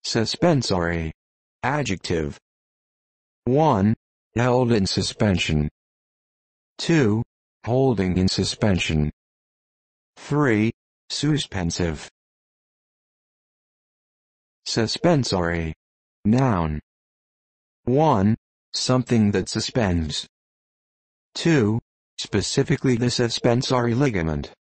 Suspensory. Adjective. 1. Held in suspension. 2. Holding in suspension. 3. Suspensive. Suspensory. Noun. 1. Something that suspends. 2. Specifically the suspensory ligament.